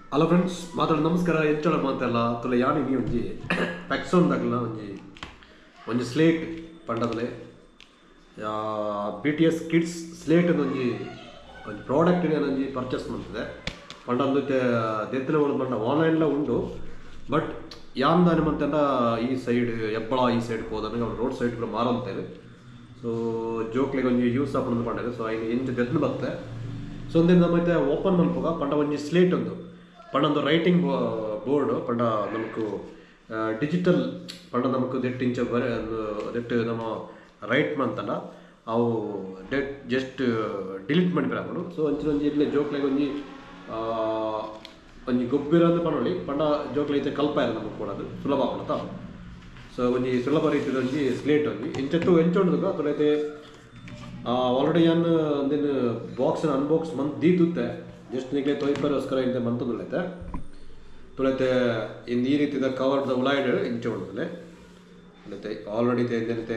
hello friends ಮಾತಾಡ ನಮಸ್ಕಾರ ಹೆಚ್ಚಳ ಮಾತಲ್ಲ ತುಲೆ ಯಾನಿ ಒಂಜಿ ಪೆಕ್ಸೋನ್ ದಾಗಲ ಒಂಜಿ ಸ್ಲೇಟ್ ಪಂಡದಲೆ BTS ಕಿಡ್ಸ್ ಸ್ಲೇಟ್ ಒಂಜಿ ಪ್ರಾಡಕ್ಟ್ ಒಂಜಿ ಪರ್ಚೇಸ್ ಮಾಡ್ತದೆ ಪಂಡಂದು ದೆತ್ತಲೆ ಪಂಡ ಆನ್ಲೈನ್ಲ ಉಂಡು ಬಟ್ ಯಾನ್ ದಾನಿ ಮಂತೆಲ್ಲ ಈ ಸೈಡ್ ಎಬ್ಬಳ ಈ ಸೈಡ್ ಹೋದಾನೆ ಅವ್ರು ರೋಡ್ ಸೈಡ್ ಕೂಡ ಮಾರಂತೇವೆ ಸೊ ಜೋಕ್ಲಿಗೆ ಒಂಜಿ ಯೂಸ್ ಹಾಕೊಂಡು ಪಂಡದೆ ಸೊ ಐದು ಎಂಚು ದೆತ್ತಲು ಬರ್ತದೆ ಸೊ ಒಂದಿನ ಮತ್ತೆ ಓಪನ್ ಮಲ್ಪಗ ಪಂಡ ಒಂಜಿ ಸ್ಲೇಟ್ ಒಂದು ಪಂಡೊಂದು ರೈಟಿಂಗ್ ಬೋರ್ಡ್ ಪಂಡ ನಮಕ್ ಡಿಜಿಟಲ್ ಪಂಡ ನಮಕ್ ದೆಟ್ ಇಂಚ ದೆಟ್ ನಮ್ಮ ರೈಟ್ ಮಂತಲ್ಲ ಅವು ಡೆಟ್ ಜಸ್ಟ್ ಡಿಲೀಟ್ ಮಾಡಿ ಬರಕೊಂಡು ಸೊ ಅಂಚಿನ ಒಂಜಿ ಇಲ್ಲೇ ಜೋಕ್ಲೆಗೆ ಒಂಜಿ ಗೊಬ್ಬಿರ ಅಂತ ಪಣೊಳಿ ಪಂಡ ಜೋಕ್ಲೆ ಐತೆ ಕಲ್ಪ ಇಲ್ಲ ನಮಗೆ ಕೊಡೋದು ಸುಲಭ ಆಗ್ಬಿಡತ್ತ ಸೊ ಒಂಜಿ ಸುಲಭ ರೀತಿಯ ಒಂಜಿ ಸ್ಲೇಟ್ ಒಂಜಿ ಎಂಚತ್ತು ಎಂಚೊಂಡು ಅದೈತೆ ಆಲ್ರೆಡಿ ನಾನು ಒಂದಿನ ಬಾಕ್ಸ್ ಅನ್ಬಾಕ್ಸ್ ಮಂತ್ ದೀತುತ್ತೆ ಜಸ್ಟ್ ನಿಗಲೆ ತೊಯ್ಪರೋಸ್ಕರ ಇಂತೆ ಮಂತದೈತೆ ತುಳೈತೆ ಇಂದು ಈ ರೀತಿಯ ಕವರ್ದ ಉಲಾಯ್ಡ್ ಇಂಚೆ ಉಳ್ತದೆ ಅಲ್ಲೈತೆ ಆಲ್ರೆಡಿ ಎಂತೆ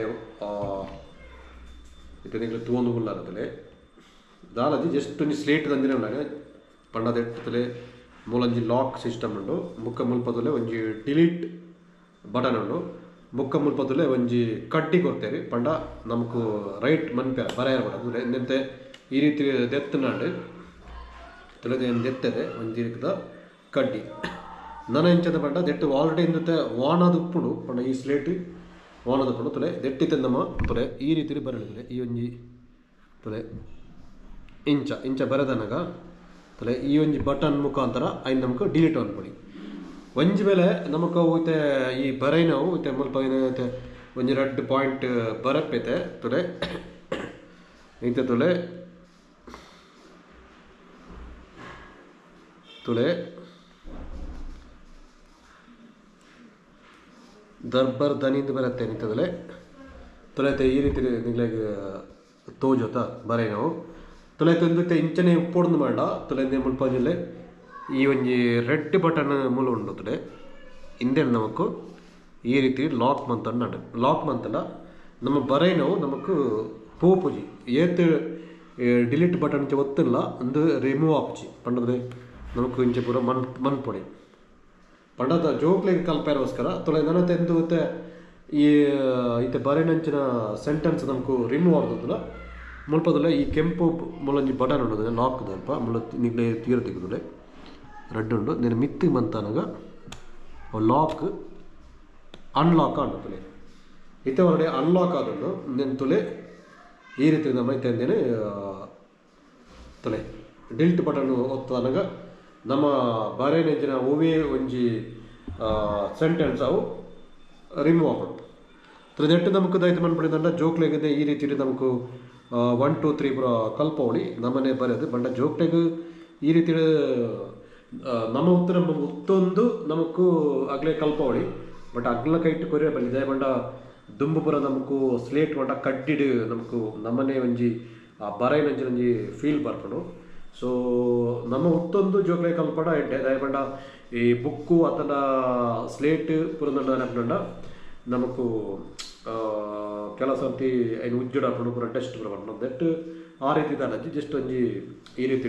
ಇತ್ತೆ ನಿಗಲೆ ತೂಂದು ಉಳ್ಳಾರತಲೆ ದಾಲಜಿ ಜಸ್ಟ್ ಒಂಜಿ ಸ್ಲೇಟ್ ತಂದಿನ ಉಳ್ಳಾಗ ಪಂಡದ ಎಟ್ಟತಲೆ ಮೂಲಂಜಿ ಲಾಕ್ ಸಿಸ್ಟಮ್ ಉಂಡು ಮುಕ್ಕ ಮುಲ್ಪದಲೆ ಒಂಜಿ ಡಿಲೀಟ್ ಬಟನ್ ಉಂಡು ಮುಕ್ಕ ಮುಲ್ಪದಲೆ ಒಂಜಿ ಕಡ್ಡಿ ಕೊಡ್ತೇವೆ ಪಂಡ ನಮಕ್ ರೈಟ್ ಮನ್ಪೆ ಬರೆಯಬಾರದು ಎಂತೆ ಈ ರೀತಿ ದೆತ್ತನಾಡು ತುಳದೆ ದೆತ್ತದೆ ಒಂಜಿ ಕಡ್ಡಿ ನನ್ನ ಎಂಚದ ಪಂಡ ದೆಟ್ಟು ಆಲ್ರೆಡಿ ಇಂದತೆ ವಾಣದ ಉಪ್ಪುಂಡು ಪಂಡ ಈ ಸ್ಲೇಟ್ ವಾಣದ ಉಪ್ಪುಂಡು ತುಲೆ ದೆಟ್ಟಿತೆ ನಮ್ಮ ತುಲೆ ಈ ರೀತಿ ಬರಲಿದೆ ಈ ಒಂಜಿ ತುಲೆ ಇಂಚ ಬರೆದನಾಗ ತುಲೆ ಈ ಒಂಜಿ ಬಟನ್ ಮುಖಾಂತರ ಐದು ನಮಕ್ ಡಿಲೀಟ್ ಅನ್ಕೊಡಿ ಒಂಜಿ ಮೇಲೆ ನಮಕ್ ಹೋಗುತ್ತೆ ಈ ಬರೈ ನಾವು ಮುಲ್ಪ ಏನೈತೆ ಒಂಜಿ ರೆಡ್ ಪಾಯಿಂಟ್ ಬರಪ್ಪೈತೆ ತುಲೆ ಐತೆ ತುಲೆ ದರ್ಬರ್ ದನಿಂದ ಬರುತ್ತೆ ನಿಂತದಲೆ ತುಳೈತೆ ಈ ರೀತಿ ನಿಗ್ಲಾಗ ತೋಜೋತ ಬರೈ ನಾವು ತುಳೈತೆ ಒಂದು ಇಂಚನೆ ಉಪ್ಪೊಡ್ದು ಮಾಡ ತುಳೈತೆ ಮುಲ್ಪಂಜಲೆ ಈ ಒಂಜಿ ರೆಡ್ ಬಟನ್ ಮೂಲ ಉಂಡು ತುಲೆ ಹಿಂದೆ ನಮಕ್ ಈ ರೀತಿ ಲಾಕ್ ಮಂತ ಲಾಕ್ ಮಂತಲ್ಲ ನಮ್ಮ ಬರೈ ನಾವು ನಮಕ್ ಪೋಪುಜಿ ಏತ್ ಡಿಲೀಟ್ ಬಟನ್ ಇಂಚ ಒತ್ತಿಲ್ಲ ಒಂದು ರಿಮೂವ್ ಆಪ್ಚಿ ಪಂಡದ್ರೆ ನಮಕ್ ಇಂಚೆ ಪೂರ ಮನ್ಪೊಡಿ ಪಂಡದ ಜೋಕ್ಲಿಗೆ ಕಲ್ಪೆರೋಸ್ಕರ ತುಳೆ ನನ್ನ ತೆಂದು ಈ ಇತ್ತೆ ಬರೆನಂಚಿನ ಸೆಂಟೆನ್ಸ್ ನಮಕ್ ರಿಮೂವ್ ಆಗೋದಿಲ್ಲ ಮುಲ್ಪದಲ್ಲ ಈ ಕೆಂಪು ಮೂಲಂಜಿ ಬಟನ್ ಉಂಡು ಲಾಕ್ ದಲ್ಪ ಮುಲ್ಲ ನಿಗ್ಲೆ ತೀರ ತೆಗೆದುಲೆ ರೆಡ್ ಉಂಡು నేను ಮಿತ್ತಿ ಮಂತನಾಗ ಲಾಕ್ ಅನ್ಲಾಕ್ ಅನ್ನುತ್ತಲೆ ಇತ್ತೆ ಹೊರಡೆ ಅನ್ಲಾಕ್ ಆದನ್ನು నేను ತುಲೆ ಈ ರೀತಿ ನಮ್ಮ ಇತ್ತೇನೆ ತುಲೆ ಡಿಲೀಟ್ ಬಟನ್ ಒತ್ತನಾಗ ನಮ್ಮ ಬರೆನಂಚಿನ ಓವೇ ಒಂಜಿ ಸೆಂಟೆನ್ಸ್ ಅವು ರಿಮೂವ್ ಆಗೋದು ತುದೆಟ್ಟು ನಮಕ್ ದೈತ ಮನ್ಪಡಿದಂಡ ಜೋಕ್ಲೆಗಿದೆ ಈ ರೀತಿ ನಮಕ್ 1 2 3 ಪೂರ ಕಲ್ಪವಳಿ ನಮ್ಮನೆ ಬರೆದು ಬಂಡ ಜೋಕ್ಲೆಗ್ ಈ ರೀತಿ ನಮ್ಮ ಉತ್ತರ ಉತ್ತೊಂದು ನಮಕ್ ಅಗ್ಲೆ ಕಲ್ಪವಳಿ ಬಟ್ ಅಗ್ಲ ಕೈಟ್ ಕೊರಿಯ ಬಂದಿದೆ ಬಂಡ ದುಂಬು ಪುರ ನಮಕ್ ಸ್ಲೇಟ್ ಬಂಡ ಕಡ್ಡಿಡ್ ನಮಕ್ ನಮ್ಮನೆ ಒಂಜಿ ಬರೈನಂಚಿನ ಒಂಜಿ ಫೀಲ್ ಬರ್ಪಡು ಸೊ ನಮ್ಮ ಉತ್ತೊಂದು ಜೋಕ್ಲೆ ಕಲ್ಪಡ ಎಡ್ಡೆ ದಯಪಂಡ ಈ ಬುಕ್ಕು ಅತನ ಸ್ಲೇಟ್ ಪುರಂದಂಡ ನೆನಪಂಡ ನಮಕ್ ಕೆಲಸ ಸರ್ತಿ ಐನು ಉಜ್ಜುಡ ಹಾಕೊಂಡು ಪೂರ ಟೆಸ್ಟ್ ಪೂರ ಬಂಡ ದಟ್ ಆ ರೀತಿ ದಾನಜ್ಜಿ ಜಸ್ಟ್ ಒಂಜಿ ಈ ರೀತಿ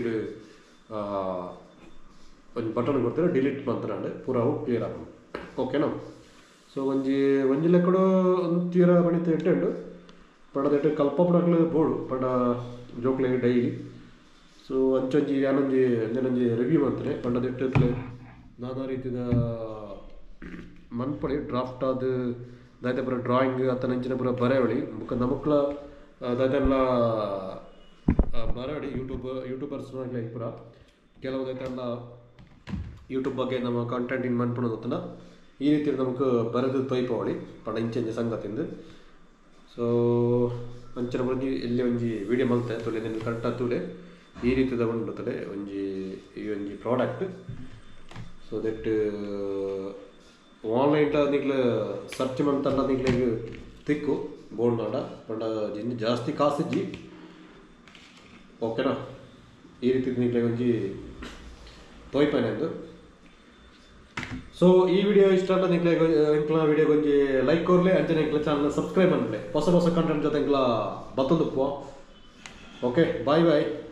ಒಂಜಿ ಬಟನ್ ಕೊಡ್ತಾರೆ ಡಿಲೀಟ್ ಮಂತ್ರಾಂಡ್ ಪೂರ ಅವು ಕ್ಲಿಯರ್ ಆಗೋದು ಓಕೆನಾ ಸೊ ಒಂಜಿ ಲೆಕ್ಕಡು ಒಂದು ತೀರ ಬಣಿತ ಇಟ್ಟುಂಡು ಪಂಡದಟ್ಟು ಕಲ್ಪ ಪುಡಕ್ಲು ಬೋಡು ಪಂಡ ಜೋಕ್ಲೆಗೆ ಡೈಲಿ ಸೊ ಅಂಚೊಂಜಿ ಯಾನೊಂಜಿ ರಿವ್ಯೂ ಮಾಡ್ತಾರೆ ಪಂಡದಿಟ್ಟು ನಾನಾ ರೀತಿಯ ಮನ್ಪಡಿ ಡ್ರಾಫ್ಟ್ ಅದು ದಾಯ್ತ ಪೂರ ಡ್ರಾಯಿಂಗ್ ಅತನಂಚಿನ ಪೂರ ಬರೆವಳಿ ಮುಖ ನಮಕ್ಲ ದಾಯ್ತೆಲ್ಲ ಬರೆವಳಿ ಯೂಟ್ಯೂಬರ್ಸ್ ಪೂರ ಕೆಲವು ದೈತೆಲ್ಲ ಯೂಟ್ಯೂಬ್ ಬಗ್ಗೆ ನಮ್ಮ ಕಂಟೆಂಟ್ ಇನ್ ಮನ್ಪುಣದತ್ತನ ಈ ರೀತಿ ನಮಕ್ ಬರೆದು ತೊಯ್ಪವಳಿ ಪಂಡ ಇಂಚೆ ಸಂಗತಿಂದ ಸೊ ಅಂಚಿನ ಒಂಜಿ ಎಲ್ಲಿ ಒಂಜಿ ವಿಡಿಯೋ ಮಲ್ತೆ ತುಲೆ ನಿನ್ನ ಕರೆಕ್ಟ್ ತುಲೆ ಈ ರೀತಿ ತಗೊಂಡ್ಬರ್ತದೆ ಈ ಒಂಜಿ ಪ್ರಾಡಕ್ಟ್ ಸೊ ದಟ್ ಆನ್ಲೈನ್ ನಿಗ್ಲ ಸರ್ಚ್ ಮಂತಲ್ಲ ನಿಗ್ಲಿಗೆ ತಿಕ್ಕು ಬೋರ್ಡ್ ಮಾಡ ಪಂಡ ಜಿಂಜಿ ಜಾಸ್ತಿ ಕಾಸಿಜ್ಜಿ ಓಕೆನಾ ಈ ರೀತಿ ನಿಗ್ಲಿಗೆ ಒಂಜಿ ತೋಯ್ಪೇನೆ ಅಂದು ಸೊ ಈ ವಿಡಿಯೋ ಇಷ್ಟ ಅಂತ ನಿಗ್ಲೆ ಇಂಕ್ಲ ವಿಡಿಯೋಗೆ ಒಂಜಿ ಲೈಕ್ ಕೊರ್ಲೆ ಅಂಚನೆ ಇಂಕ್ಲ ಚಾನಲ್ ಸಬ್ಸ್ಕ್ರೈಬ್ ಮಾಡ್ಲೆ ಹೊಸ ಕಂಟೆಂಟ್ ಜೊತೆ ಇಂಕ್ಲ ಬತ್ತೊಂದು ಓಕೆ ಬಾಯ್